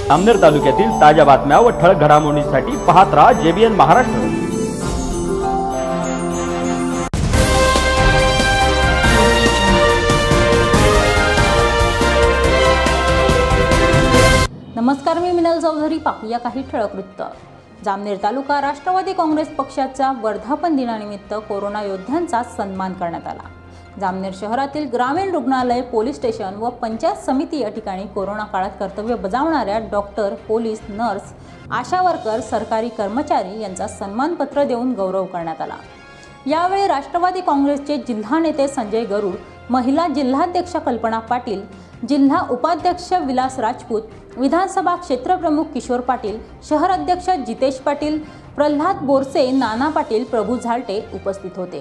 जामनेर तालुक्यातील ताज्या बातम्या व ठळक घडामोडींसाठी पाहत रहा JBN महाराष्ट्र। नमस्कार, मी मिनल चौधरी। पाहूया काही ठळक वृत्त। जामनेर तालुका राष्ट्रवादी काँग्रेस पक्षाच्या वर्धापन दिनानिमित्त कोरोना योद्ध्यांचा सन्मान करण्यात आला। जामनेर शहरातील ग्रामीण रुग्णालय, पोलीस स्टेशन व पंचायत समिती या ठिकाणी कोरोना काळात कर्तव्य बजावणाऱ्या doctor, police, nurse, ASHA worker, सरकारी कर्मचारी यांचा सन्मानपत्र देऊन गौरव करण्यात आला। यावेळी राष्ट्रवादी काँग्रेसचे जिल्हा नेते संजय गरुड, महिला जिल्हाध्यक्ष कल्पना पाटील, जिल्हा उपाध्यक्ष विलास राजपूत, विधानसभा क्षेत्रप्रमुख किशोर पाटील, शहर अध्यक्ष जितेश पाटील, प्रल्हाद बोरसे, नाना पाटील, प्रभू झालटे उपस्थित होते।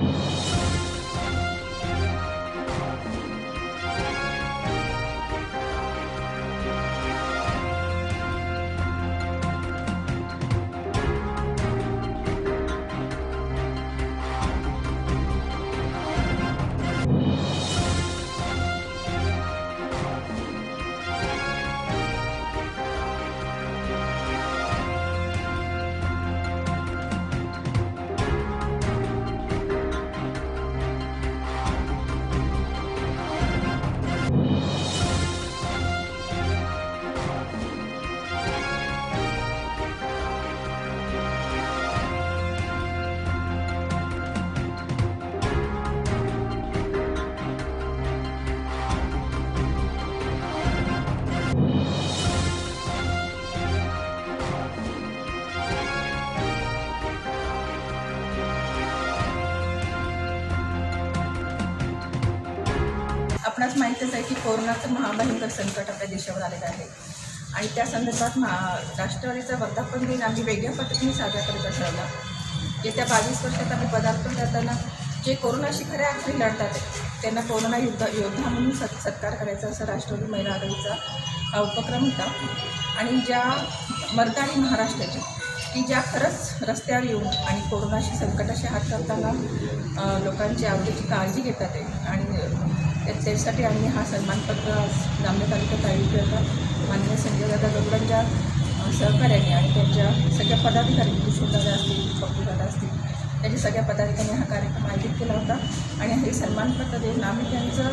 आपणास माहीतच आहे की कोरोनाचं महाभयंकर संकट आपल्या देशावर आलेलं आहे आणि त्या संदर्भात राष्ट्रवादीचा वर्धापन दिन आम्ही वेगळ्या पद्धतीने साजरा करत असायला। येत्या 22 वर्षात आम्ही पदार्पण करताना जे कोरोनाशी खऱ्या अर्थाने लढतात त्यांना कोरोना योद्धा म्हणून सत्कार करायचा असा राष्ट्रवादी महिला आघाडीचा हा उपक्रम होता। आणि ज्या मर्दानी महाराष्ट्राची की ज्या खरंच रस्त्यावर येऊन आणि कोरोनाशी संकटाशी हात करताना लोकांची आरोग्याची काळजी घेतात आणि त्यासाठी आम्ही हा सन्मानपत्र जामनेर तालुक्यात आयोजित करतात। माननीय संजय दादा गरुडांच्या सहकार्याने आणि त्यांच्या सगळ्या पदाधिकारी, किशोरदादा असतील, पप्पूदादा असतील, त्यांच्या सगळ्या पदाधिकाऱ्यांनी हा कार्यक्रम आयोजित केला होता आणि हे सन्मानपत्र देऊन आम्ही त्यांचं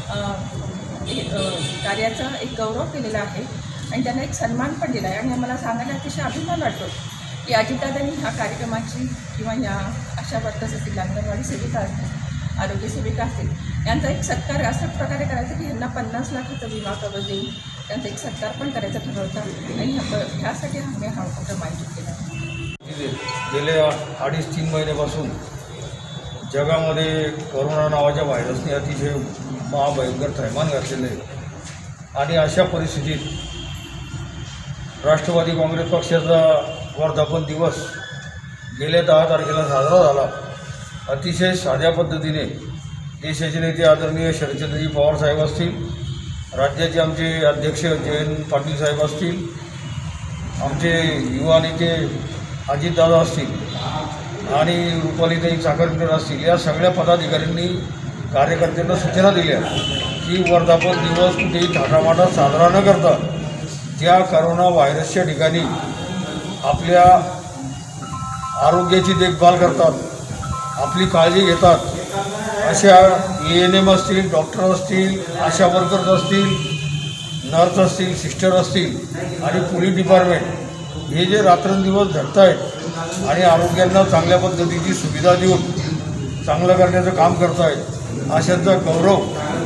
कार्याचा एक गौरव केलेला आहे आणि त्यांना एक सन्मान पण दिला आहे। आणि आम्हाला सांगायला अतिशय अभिमान वाटतो की अजितदादांनी ह्या कार्यक्रमाची किंवा ह्या आशा वर्कर्स असतील, अंगणवाडी सेविका असतील, आरोग्य सेविका असतील, यांचा एक सत्कार अशा प्रकारे करायचा की ह्यांना 50 लाखाचा विमा कवच देऊन त्यांचा एक सत्कार पण करायचा ठरवता आणि ह्यासाठी आम्ही हा उपक्रम आयोजित केला। गेले 2.5-3 महिन्यापासून जगामध्ये कोरोना नावाच्या व्हायरसने अतिशय महाभयंकर थैमान घातलेलं आहे आणि अशा परिस्थितीत राष्ट्रवादी काँग्रेस पक्षाचा वर्धापन दिवस गेल्या 10 तारखेला साजरा झाला। अतिशय साध्या पद्धतीने देशाचे नेते आदरणीय शरदचंद्रजी पवार साहेब असतील, राज्याचे आमचे अध्यक्ष जयंत पाटील साहेब असतील, आमचे युवा नेते अजितदादा असतील आणि रुपालीताई चाकरकर असतील, या सगळ्या पदाधिकाऱ्यांनी कार्यकर्त्यांना सूचना दिल्या की वर्धापन दिवस कुठेही थाटामाटात साजरा न करता ज्या करोना व्हायरसच्या ठिकाणी आपल्या आरोग्याची देखभाल करतात, आपली काळजी घेतात, अशा ANM असतील, डॉक्टर असतील, आशा वर्कर्स असतील, नर्स असतील, सिस्टर असतील आणि पोलीस डिपार्टमेंट हे जे रात्रंदिवस झटत आहेत आणि आरोग्यांना चांगल्या पद्धतीची सुविधा देऊन चांगलं करण्याचं काम करत आहेत, अशांचा गौरव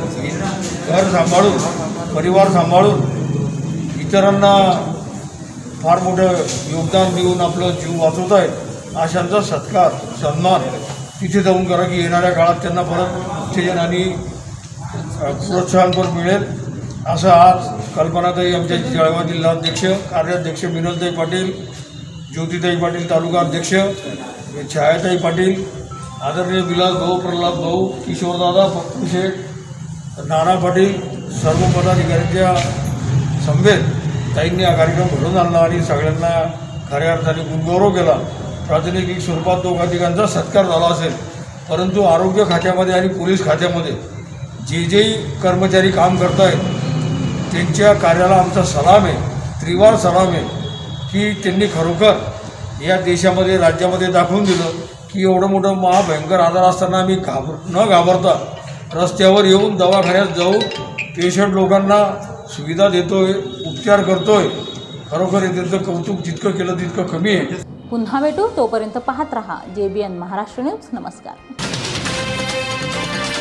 घर सांभाळून, परिवार सांभाळून, इतरांना फार मोठं योगदान देऊन आपलं जीव वाचवत आहेत, अशांचा सत्कार, सन्मान तिथे जाऊन करा की येणाऱ्या काळात त्यांना परत उत्तेजन आणि प्रोत्साहन पण मिळेल, असं आज कल्पनाताई, आमच्या जळगाव जिल्हाध्यक्ष, कार्याध्यक्ष मिनलताई पाटील, ज्योतिताई पाटील तालुका अध्यक्ष, छायाताई पाटील, आदरणीय विलास भाऊ, प्रल्हाद भाऊ, किशोरदादा, पप्पू शेठ, नाना पाटील, सर्व पदाधिकाऱ्यांच्या समवेत ताईंनी हा कार्यक्रम घडवून आणला आणि सगळ्यांना खऱ्या अर्थाने गुणगौरव केला। प्रातिनिधिक स्वरूपात दोघांचा सत्कार झाला असेल, परंतु आरोग्य खात्यामध्ये आणि पोलीस खात्यामध्ये जे कर्मचारी काम करत आहेत त्यांच्या कार्याला आमचा सलाम आहे त्रिवार सलाम आहे की त्यांनी खरोखर या देशामध्ये राज्यामध्ये दाखवून दिलं की एवढं मोठं महाभयंकर आजार असताना आम्ही न घाबरता रस्त्यावर येऊन दवाखान्यात जाऊन पेशंट लोकांना सुविधा देतोय, उपचार करतोय. खरोखर हे त्यांचं कौतुक जितकं केलं तितकं कमी आहे. पुन्हा भेटू, तोपर्यंत पाहत रहा JBN महाराष्ट्र न्यूज. नमस्कार.